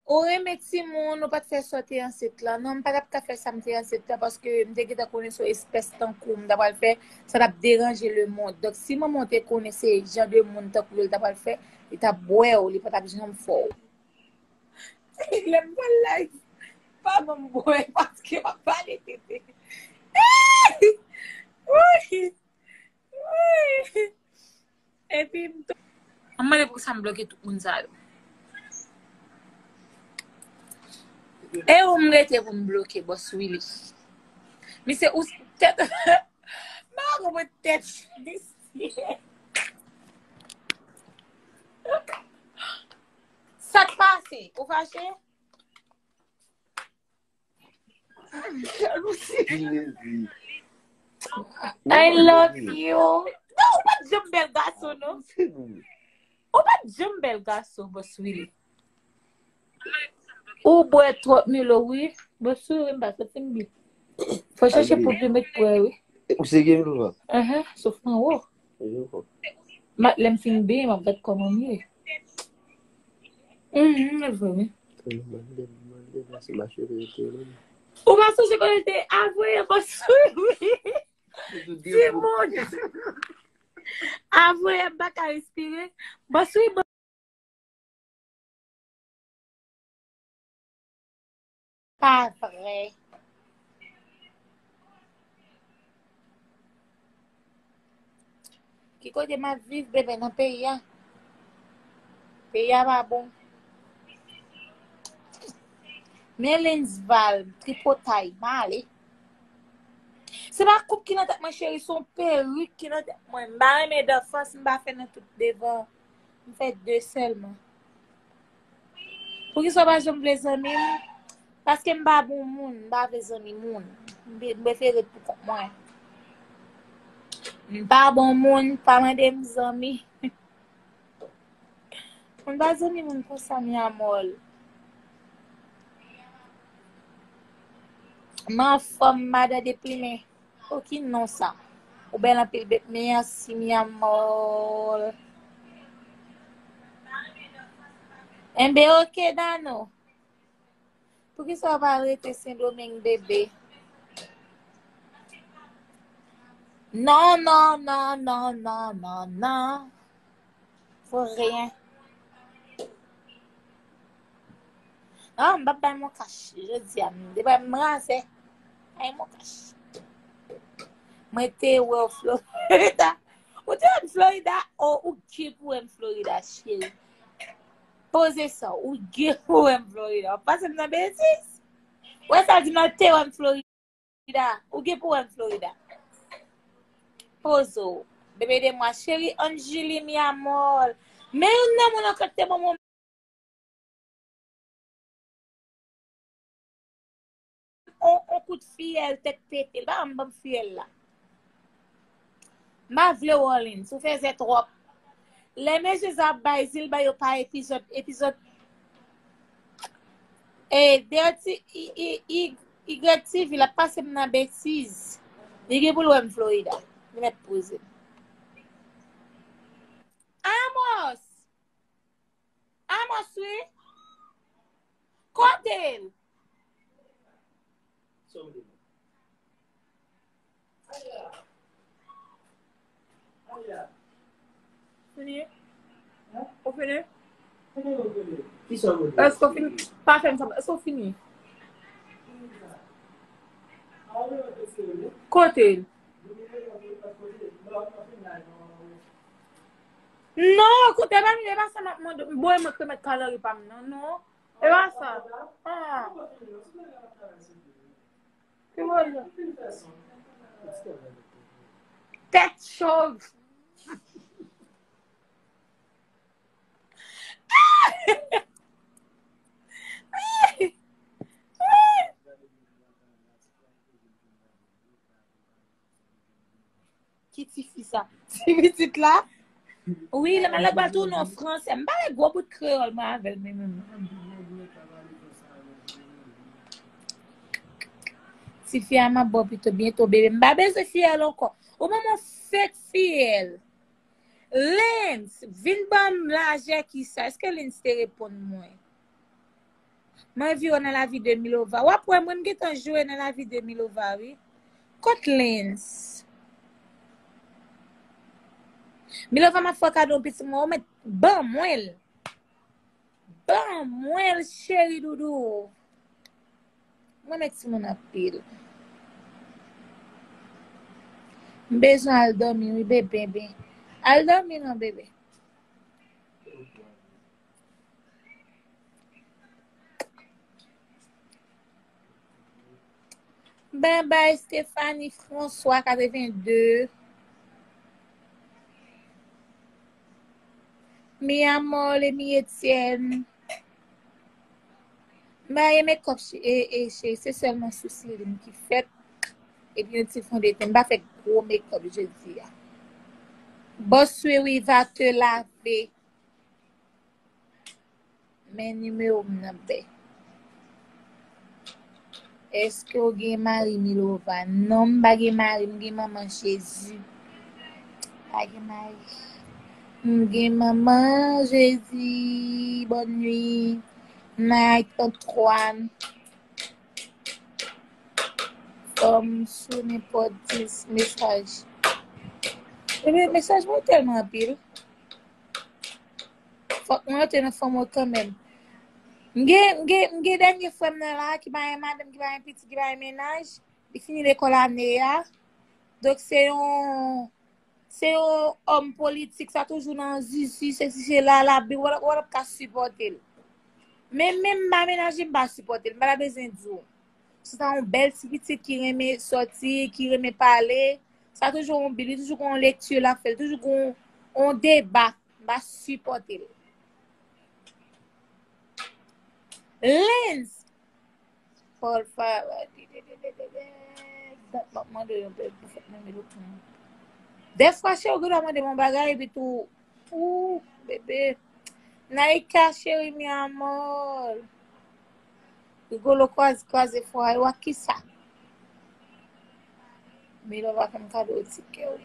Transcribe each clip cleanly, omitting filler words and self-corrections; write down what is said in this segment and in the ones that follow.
Ou remet si moun, ou pat fè sorti an sit la. Non, pa tap ka fè sa mte an sit la, paske mte ki ta kone so espèce tan kou, mta pal fè, sa tap deranje le moun. Dok si moun te kone se jan de moun ta kou, ta pal fè, li ta bwe ou, li pa tap jan fò. Lem pa like, pa mwen bwe, paske wap pale tete. Oui, oui. E pi mto. Amane pou sa m bloke tout moun sa yo. E ou m rete pou m bloke, boss Willy. Mi se ou tèt. Ma ou mwen tèt disi. Sa t'pase, ou fache? I love you. Non, ou pa jom bel gaso, no? Ou pa jom bel gaso, boss Willy. Ou boy trop milo, oui. Boss Willy, mba se timbi. Faut chercher pour te mettre pour oui. Ou se gen lou va? Sauf en haut. Ma lem fin bien, ma bet comme mieux. Vraiment. Ou ma sou je connais avoué, boss Willy. C'est mon. Avoué, mba ka respirer. Boss Willy. Pas vrai. Ki kote ma vive bebe nan peyi ya. Peyi ya ba bon. Melinsval, tripotay, male. Se ba koup ki nan tak mwen chéri son peruk ki nan tak mwen. Mba reme de fos, mba fè nan tout devan. Mfè 2 selman. Pou ki so ba jom vle zami moun. Paske mba bon moun, mba vle zami moun. Mbe fè ret pou kop mwen. Mba bon moun, pa mwen dem zami. Mba zami moun pou sa mi amol. Ma fòm mada deprime. O ki non sa. Ou ben apil bet merci mi amol. Mbe ok dano. Pou ki sa va rete syndrome bébé? Non, non, non, non, non, non, non. Faut rien. Non, mba bay mon cache. Je dis à mwen. Deba m'rase. Ay mon cache. Mwen te wè ou Florida. Ou te wè Florida ou ki pou wè Florida, chéri? Pose sa. Ou ki pou wè Florida? Pase mnen besis? Ou sa di nan te wè Florida? Ou ki pou wè Florida? Pose ou. Bebe de mwa, chéri Anjili mi amor. Men yon nan moun akote moun. On coup de fiel, tête pété. Ba am bam fiel la. Ma vle Orleans, ou fè zè trop. Les messieurs a bay, zil bay yo pa épisode. Et dirty, TV la passe mna bêtise. Li pou l'ouem Florida. Li met pose. Amos! Amos, oui? Kotel! Fini? Ou fini? Est-ce qu'on fini? Pas fait ensemble. Est-ce qu'on fini? Côté. Non, côté, il va ça maintenant. Boy, me mettre calorie pas non, non. Et va ça. Ah. Que voilà. Tête chauve. Qui t'y fait ça? C'est petite là? Oui, le malade va tourner en français. M'a pas gros bout de créole, moi, avec même. Si fille m'a bon plutôt bientôt bébé. M'a besoin de fiel encore. Au moment fait fiel. Lens, vin bam la j'ai qui ça. Est-ce que Lens te répond moi? Moi, vu dans la vie de Milova. Ou après, moi, je joué dans la vie de Milova, oui. Kotlins. Milova m'a fait cadeau petit moi, mais bon, moi, chéri doudou. Moi, met si mon appel. Besoin al dormir, oui, bébé. Al dormir, non, bébé. Ben, bye, Stéphanie François, 82. Mi amor, mi Etienne. Ben, mes copes, et c'est seulement souci qui fait. Et puis, un petit fond de teint. Bah, fait gros make-up, je dis. Boss, oui, va te laver. Mais numéro n'importe. Est-ce que vous avez mari Milova? Non, je n'ai pas mari, je maman Jésus. Je mari. Je maman Jésus. Bonne nuit. Night, Antoine. Comme sur n'importe quel message. Le message est tellement pire. Faut que moi, je femme quand même. M'ge denye femme là qui ba madame qui ba un petit qui ba un ménage, il finit l'école année ya. Donc c'est un homme politique ça toujours dans zizi c'est là là bi wala ka supporter. Même ba ménage pas supporter, pas besoin de c'est un bel petit qui remet sortir, qui remet parler, ça toujours on bi toujours on lecture là fait, toujours on débat, pas supporter. Lens por favor. Des fois, je regarde mon bagage et puis tout. Ouh, bébé. Naika, chérie, mi amor. Rigolo quase fora. Eu aqui sa. Me levar com cadeau de ticket.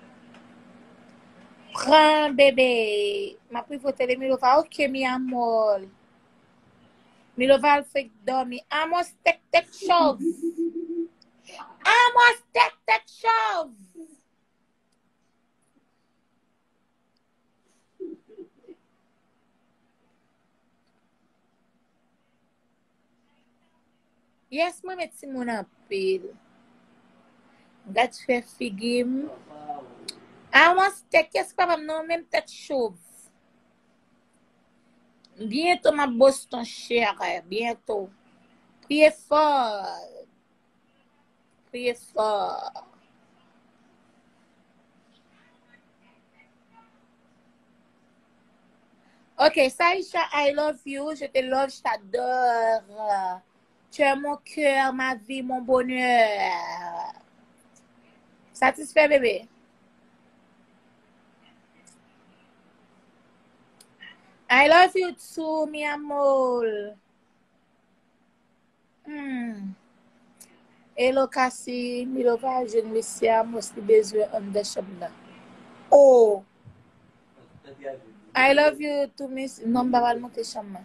Prends, bébé. Ma pris photo de me levar. Ok, mi amor. Me levar fait dormir. Amos, tek, chauve. Amos, tek, chauve. Yes, moi, met si mon appel. Gat fè figim. Amos, tek, qu'est-ce que pas non, même tête chauve. Bientôt, ma bosse ton cher. Bientôt. Priez fort. Priez fort. Ok, Saïcha, I love you. Je te love, je t'adore. Tu es mon cœur, ma vie, mon bonheur. Satisfait, bébé? I love you too, mi amor. Hello, Cassie. Mi lo va, je ne sais pas, mostly besoin de chambre. Oh! I love you too, miss. Non, pas mal monter chambre.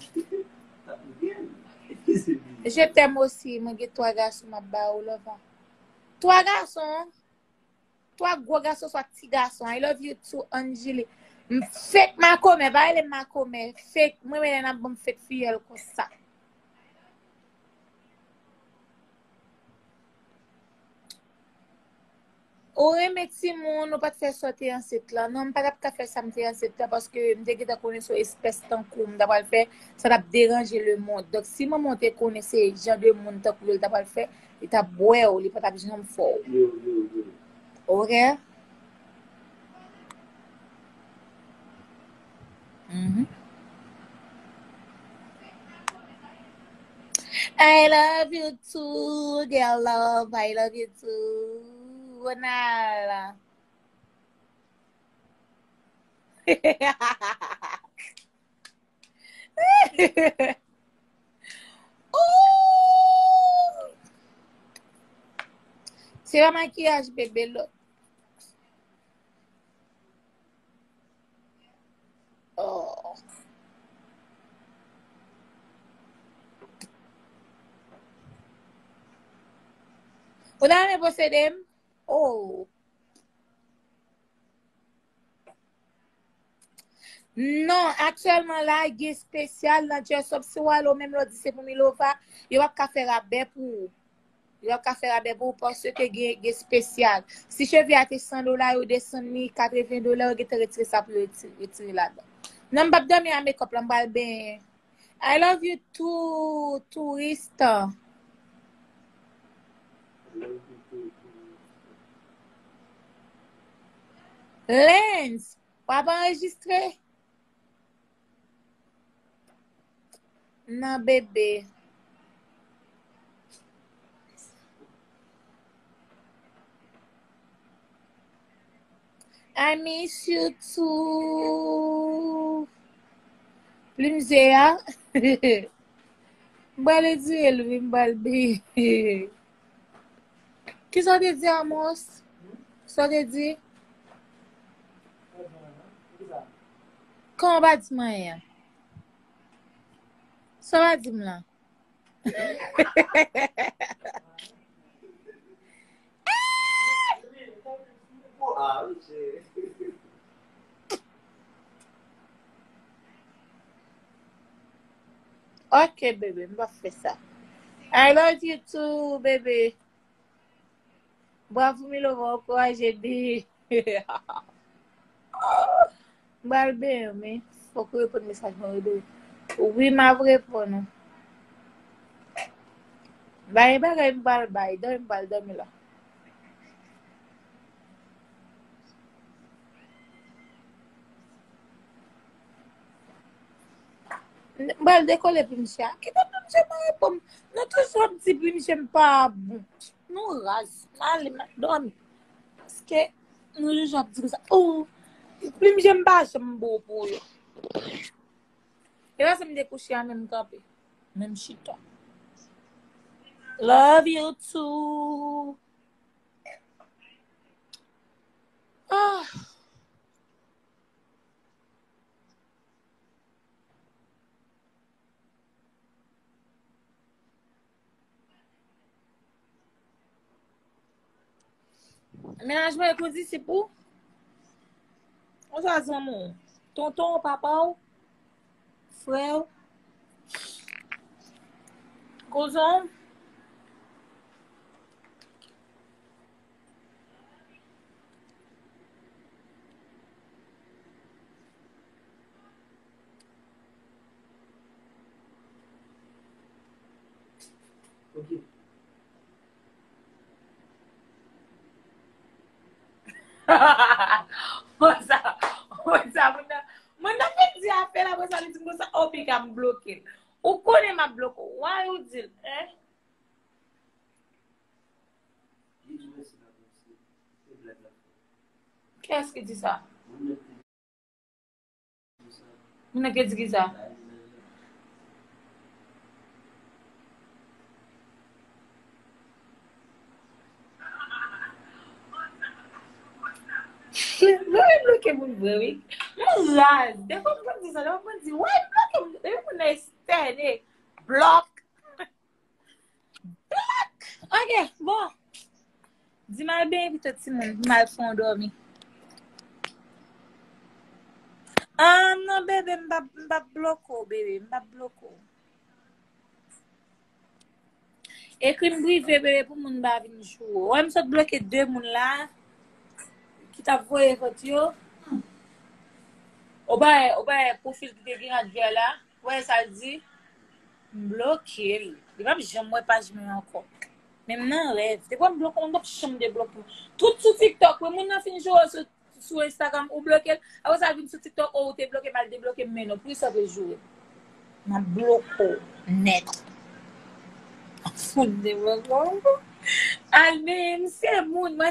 Je t'aime aussi, mon gars, toi, garçon, ma ba ou lova. Toi, garçon. Toi, gros garçon, soit petit garçon. I love you too, Angeli. Fake ma come, va aller ma come. Fake, moi, je n'ai pas fake fille comme ça. Ou remet si moun ou pas te faire sortir en cette là. Non, pas de faire ça en cette là parce que dès que tu connais son espèce tant comme d'avoir le fait, ça va déranger le monde. Donc si maman te connaît ces gens de monde tant que d'avoir le fait, il t'a boire ou il pas t'a besoin de fort. OK? I love you too, girl love. I love you too. Wanala. C'est un maquillage, bébé. Look. Oh. Ou nan me posede? Oh. Non, actuellement là, il y a spécial dans Jessup. Si ou même l'autre c'est pour Milova, il va ka faire rabais pour. Il va ka faire rabais pour parce que il y a spécial. Si je viens à $100 ou descend $80, il te retire ça pour retirer là-dedans. Non, pas dormir à make-up, là, m'bal ben. I love you too, touriste. Lens, pas enregistré? Non, bébé. I miss you too. Plimzea. Mbale di elvi mbalbi. Ki sa te di, Amos? Sa te di? Kon ba di man ya? Sa ba di mla? Ok, bébé, mba fe sa. I love you too, bébé. Bravo, Milova, encouragé de. Mbalbi, mais faut que eu réponde message mon bébé. Oui, m'a répondre. Bye, bye, bye, bye. Dormi là. Mbal décoller pour monsieur. Qui t'a pas monsieur m'a répondre? Nous tous sommes petits pour monsieur pas bon. Nous rase. Allez, dormi. Parce que nous les gens disent ça. Oh, plus j'aime pas, j'aime beau pour eux. Et là, ça me découche à même campé. Même chita. Love you too. Ah. Ménagement épousé, c'est pour? On s'en dit mon. Tonton, papa, frère, cousin. Ok. Mwen fait di apel apre sa li di mwen sa opi ka m bloke. Ou konen ma bloke? Why ou dil? Qu'est-ce que dit ça? Mwen ke di ki sa? Mwen bloke moun vwe. Mwen raz. Dekon mwen di sa, mwen di, why bloke moun? Mwen estene. Blok. Ok, bon. Di mal ben vite ti moun. Mal fon dormi. Ah, non, bébé, mba bloko, bébé. Mba bloko. Ekri mbrive, bébé, pou moun ba vin chou. Ou msot bloke 2 moun la. Ki ta voye foto yo. Ou ba profil ki te gen advye la. Ou sa di. Bloke. Di pa jom mwen page mwen anko. Même nan rêve. Te quoi bloquer on doit chambre de bloquer. Tout sur TikTok, mon nan fin jouer sur Instagram ou bloquer. Après ça vient sur TikTok ou te bloquer mal débloquer mais non plus ça veut jouer. M'a bloqué net. Fou de bloquer. Almen, c'est moun